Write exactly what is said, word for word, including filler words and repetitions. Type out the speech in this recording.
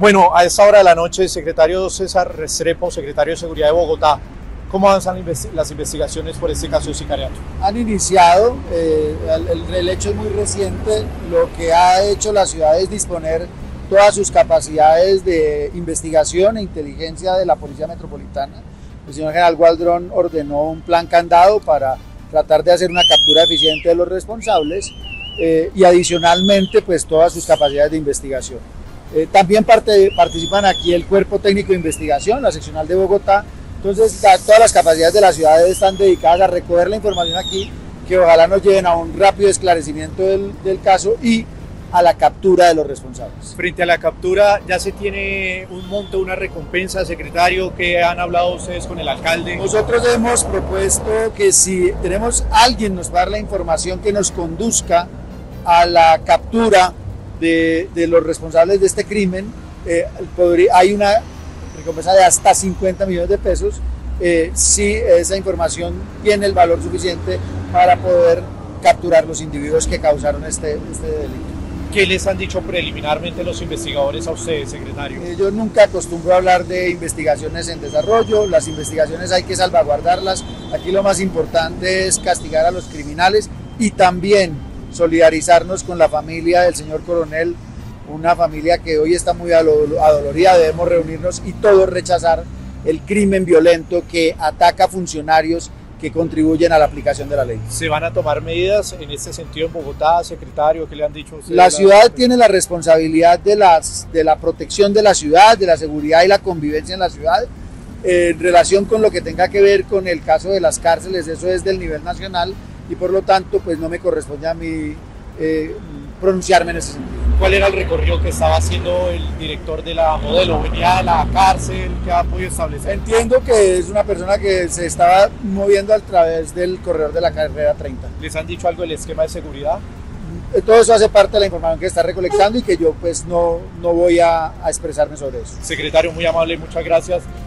Bueno, a esta hora de la noche, secretario César Restrepo, secretario de Seguridad de Bogotá, ¿cómo avanzan las investigaciones por este caso de sicariato? Han iniciado, eh, el, el hecho es muy reciente, lo que ha hecho la ciudad es disponer todas sus capacidades de investigación e inteligencia de la Policía Metropolitana. El señor general Waldron ordenó un plan candado para tratar de hacer una captura eficiente de los responsables eh, y adicionalmente pues todas sus capacidades de investigación. Eh, también parte, participan aquí el Cuerpo Técnico de Investigación, la seccional de Bogotá. Entonces la, todas las capacidades de la ciudad están dedicadas a recoger la información aquí, que ojalá nos lleven a un rápido esclarecimiento del, del caso y a la captura de los responsables. Frente a la captura, ¿ya se tiene un monto, una recompensa, secretario? ¿Qué han hablado ustedes con el alcalde? Nosotros hemos propuesto que si tenemos alguien nos va a dar la información que nos conduzca a la captura de, de los responsables de este crimen, eh, podría, hay una recompensa de hasta cincuenta millones de pesos, eh, si esa información tiene el valor suficiente para poder capturar los individuos que causaron este, este delito. ¿Qué les han dicho preliminarmente los investigadores a ustedes, secretario? Eh, yo nunca acostumbro a hablar de investigaciones en desarrollo, las investigaciones hay que salvaguardarlas, aquí lo más importante es castigar a los criminales y también solidarizarnos con la familia del señor coronel, una familia que hoy está muy adolorida, debemos reunirnos y todos rechazar el crimen violento que ataca a funcionarios que contribuyen a la aplicación de la ley. ¿Se van a tomar medidas en este sentido en Bogotá, secretario? ¿Qué le han dicho ustedes? La ciudad tiene la responsabilidad de, las, de la protección de la ciudad, de la seguridad y la convivencia en la ciudad. Eh, en relación con lo que tenga que ver con el caso de las cárceles, eso es del nivel nacional y por lo tanto pues no me corresponde a mí eh, pronunciarme en ese sentido. ¿Cuál era el recorrido que estaba haciendo el director de la Modelo? ¿Venía de la cárcel? ¿Qué ha podido establecer? Entiendo que es una persona que se estaba moviendo a través del corredor de la carrera treinta. ¿Les han dicho algo del esquema de seguridad? Todo eso hace parte de la información que está recolectando y que yo pues no, no voy a, a expresarme sobre eso. Secretario, muy amable, muchas gracias.